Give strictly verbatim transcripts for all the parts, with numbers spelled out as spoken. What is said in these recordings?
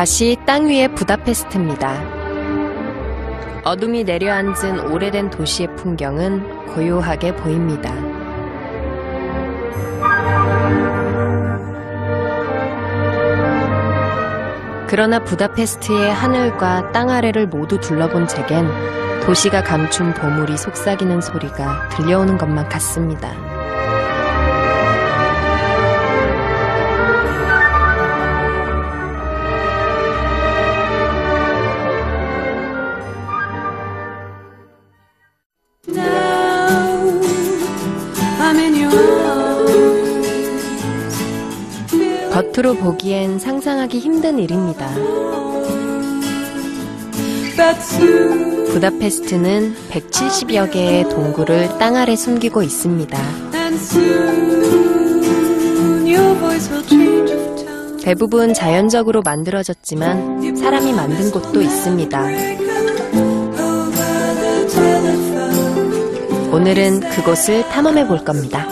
다시 땅 위의 부다페스트입니다. 어둠이 내려앉은 오래된 도시의 풍경은 고요하게 보입니다. 그러나 부다페스트의 하늘과 땅 아래를 모두 둘러본 제겐 도시가 감춘 보물이 속삭이는 소리가 들려오는 것만 같습니다. 겉으로 보기엔 상상하기 힘든 일입니다. 부다페스트는 백칠십여 개의 동굴을 땅 아래 숨기고 있습니다. 대부분 자연적으로 만들어졌지만 사람이 만든 곳도 있습니다. 오늘은 그곳을 탐험해 볼 겁니다.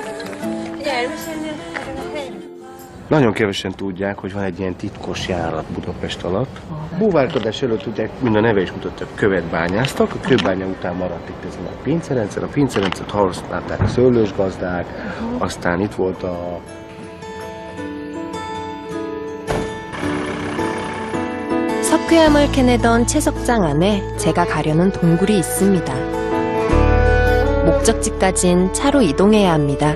Nagyon kevesen tudják, hogy van egy ilyen titkos járat Budapest alatt. Búvárkodás előtt ugye, mind a neve is mutatja, követ bányáztak, a kőbánya után maradt itt ez a pincerendszer, a pincerendszert használták a szőlősgazdák, aztán itt volt a... 석회암을 캐내던 채석장 안에 제가 가려는 동굴이 있습니다. 목적지까진 차로 이동해야 합니다.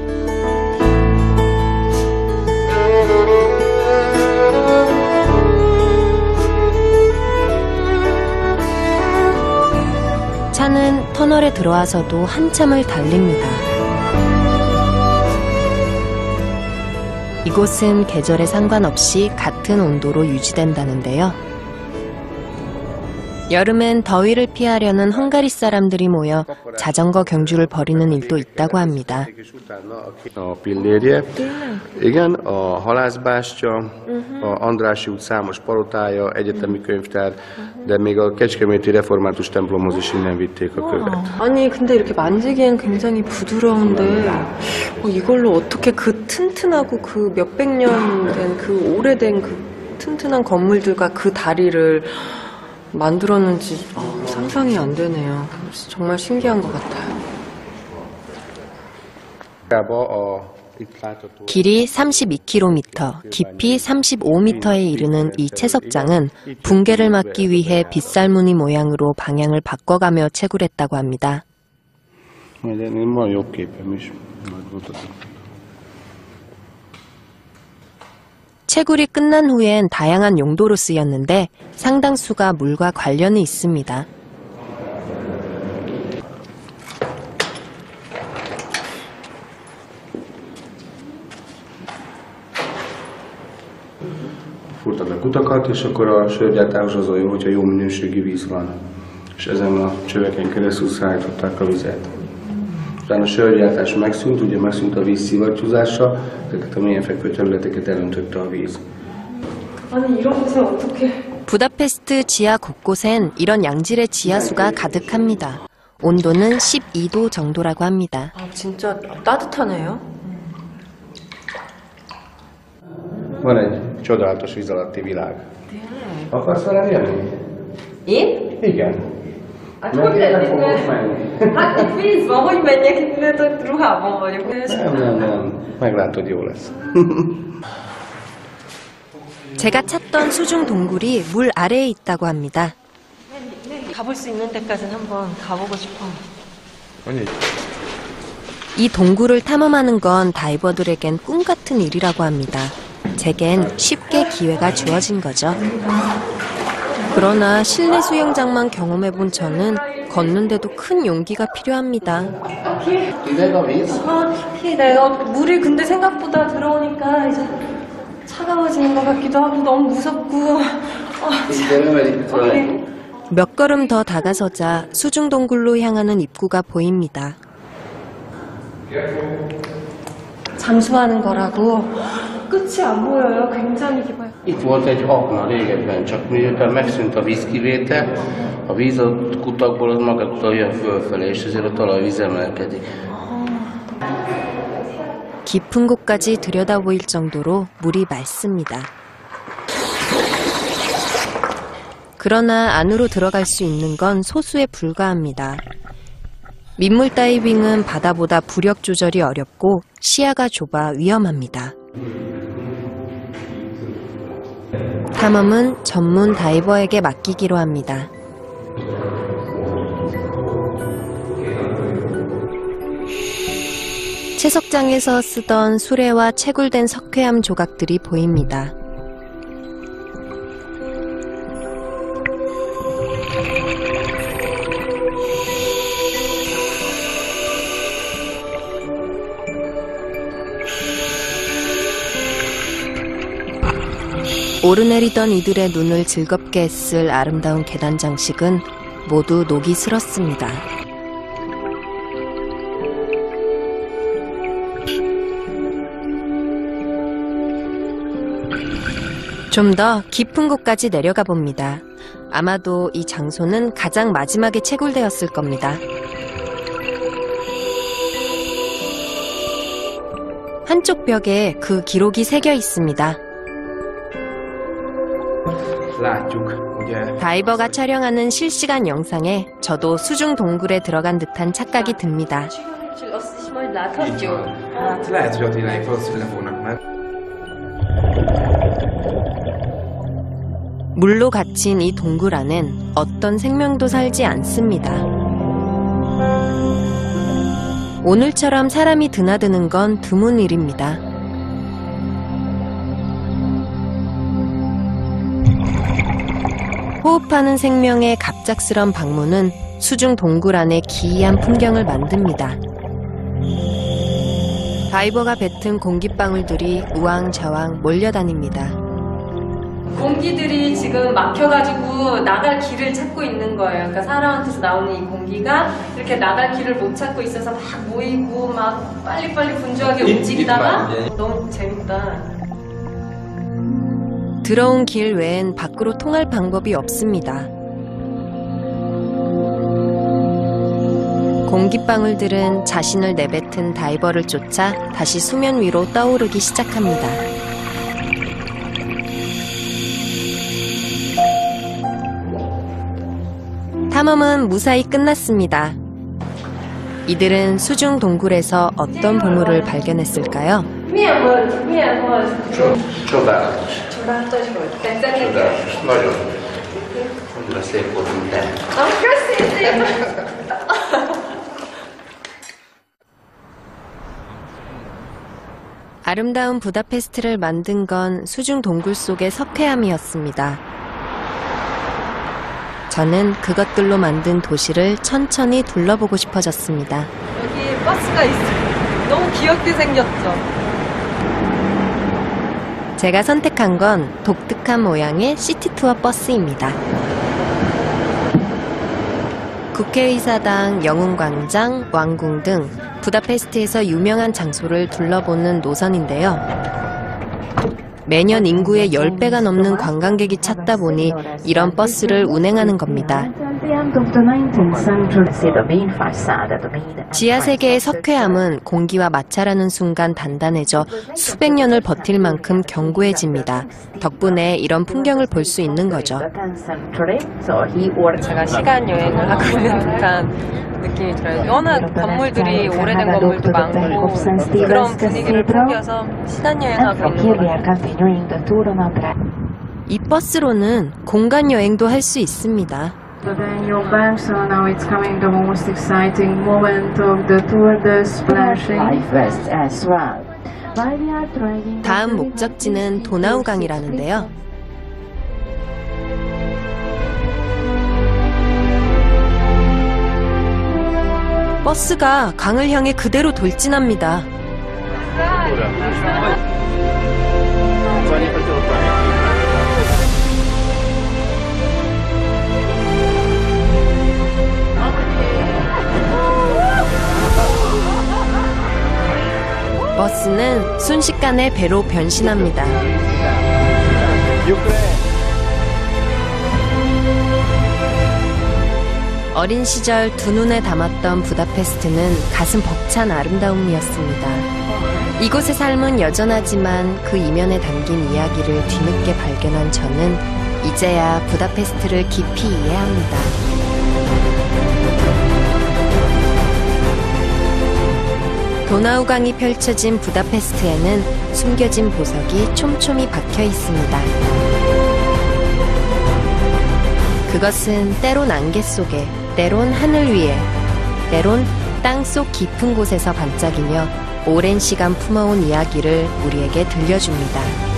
차는 터널에 들어와서도 한참을 달립니다. 이곳은 계절에 상관없이 같은 온도로 유지된다는데요. 여름엔 더위를 피하려는 헝가리 사람들이 모여 자전거 경주를 벌이는 일도 있다고 합니다. A pillérje, igen, a halászbástya, a Andrássy út számos palotája, egyetemi könyvtár, de még a kecskeméti református templomhoz is innen vitték a követ. 아니 근데 이렇게 만지기엔 굉장히 부드러운데 어, 이걸로 어떻게 그 튼튼하고 그 몇백 년 된 그 오래된 그 튼튼한 건물들과 그 다리를 만들었는지 어, 상상이 안 되네요. 정말 신기한 것 같아요. 길이 삼십이 킬로미터, 깊이 삼십오 미터에 이르는 이 채석장은 붕괴를 막기 위해 빗살무늬 모양으로 방향을 바꿔가며 채굴했다고 합니다. 채굴이 끝난 후엔 다양한 용도로 쓰였는데 상당수가 물과 관련이 있습니다. Furtak a kutakat, és akkor a sörgyártás az olyan, hogyha jó minőségi víz van. És ezen a csöveken keresztül szállították a vizet. Utána a sörgyártás megszűnt, ugye megszűnt a víz szivattyúzása, ezeket a mélyen fekvő területeket elöntötte a víz. 아니 이런 곳에 어떻게... 부다페스트 지하 곳곳엔 이런 양질의 지하수가 가득합니다. 온도는 십이 도 정도라고 합니다. 아, 진짜 따뜻하네요. Van egy csodálatos víz alatti világ. Tényleg? Akarsz velem jönni? Én? Igen. Hát hogy lennék? Hát itt víz van, hogy menjek itt, mert ott ruhában vagyok. Nem, nem, nem. Meglátod, jó lesz. 제가 찾던 수중 동굴이 물 아래에 있다고 합니다. 가볼 수 있는 데까지는 한번 가보고 싶어. 아니. 이 동굴을 탐험하는 건 다이버들에겐 꿈 같은 일이라고 합니다. 제겐 쉽게 기회가 주어진 거죠. 그러나 실내 수영장만 경험해본 저는 걷는데도 큰 용기가 필요합니다. 내가 물이 근데 생각보다 들어오니까 이제 차가워지는 것 같기도 하고 너무 무섭고. 몇 걸음 더 다가서자 수중 동굴로 향하는 입구가 보입니다. 잠수하는 거라고 끝이 안 보여요. 굉장히 깊어요. Itt volt egy akna régebben, csak miután megszűnt a vízkivétel, a víz a kutakból az magától jön fölfelé, és ezért a talajvíz emelkedik. 깊은 곳까지 들여다보일 정도로 물이 맑습니다. 그러나 안으로 들어갈 수 있는 건 소수에 불과합니다. 민물 다이빙은 바다보다 부력 조절이 어렵고 시야가 좁아 위험합니다. 탐험은 전문 다이버에게 맡기기로 합니다. 채석장에서 쓰던 수레와 채굴된 석회암 조각들이 보입니다. 오르내리던 이들의 눈을 즐겁게 했을 아름다운 계단 장식은 모두 녹이 슬었습니다. 좀 더 깊은 곳까지 내려가 봅니다. 아마도 이 장소는 가장 마지막에 채굴되었을 겁니다. 한쪽 벽에 그 기록이 새겨 있습니다. 다이버가 촬영하는 실시간 영상에 저도 수중 동굴에 들어간 듯한 착각이 듭니다. 물로 갇힌 이 동굴 안엔 어떤 생명도 살지 않습니다. 오늘처럼 사람이 드나드는 건 드문 일입니다. 호흡하는 생명의 갑작스런 방문은 수중 동굴 안에 기이한 풍경을 만듭니다. 다이버가 뱉은 공기방울들이 우왕좌왕 몰려다닙니다. 공기들이 지금 막혀가지고 나갈 길을 찾고 있는 거예요. 그러니까 사람한테서 나오는 이 공기가 이렇게 나갈 길을 못 찾고 있어서 막 모이고 막 빨리빨리 분주하게 움직이다가 너무 재밌다. 들어온 길 외엔 밖으로 통할 방법이 없습니다. 공기방울들은 자신을 내뱉은 다이버를 쫓아 다시 수면 위로 떠오르기 시작합니다. 탐험은 무사히 끝났습니다. 이들은 수중 동굴에서 어떤 보물을 발견했을까요? 아름다운 부다페스트를 만든 건 수중 동굴 속의 석회암이었습니다. 저는 그것들로 만든 도시를 천천히 둘러보고 싶어졌습니다. 여기 버스가 있어요. 너무 귀엽게 생겼죠? 제가 선택한 건 독특한 모양의 시티투어 버스입니다. 국회의사당, 영웅광장, 왕궁 등 부다페스트에서 유명한 장소를 둘러보는 노선인데요. 매년 인구의 십 배가 넘는 관광객이 찾다 보니 이런 버스를 운행하는 겁니다. 지하 세계의 석회암은 공기와 마찰하는 순간 단단해져 수백 년을 버틸 만큼 견고해집니다. 덕분에 이런 풍경을 볼 수 있는 거죠. 제가 시간 여행을 하고 있는 듯한 느낌이 들어요. 워낙 건물들이 오래된 건물도 많고 그런 분위기를 풍겨서 시간 여행하고 있는 것 같아요. 이 버스로는 공간 여행도 할 수 있습니다. 다음 목적지는 도나우강이라는데요. 버스가 강을 향해 그대로 돌진합니다. 버스는 순식간에 배로 변신합니다. 어린 시절 두 눈에 담았던 부다페스트는 가슴 벅찬 아름다움이었습니다. 이곳의 삶은 여전하지만 그 이면에 담긴 이야기를 뒤늦게 발견한 저는 이제야 부다페스트를 깊이 이해합니다. 도나우강이 펼쳐진 부다페스트에는 숨겨진 보석이 촘촘히 박혀 있습니다. 그것은 때론 안개 속에, 때론 하늘 위에, 때론 땅속 깊은 곳에서 반짝이며 오랜 시간 품어온 이야기를 우리에게 들려줍니다.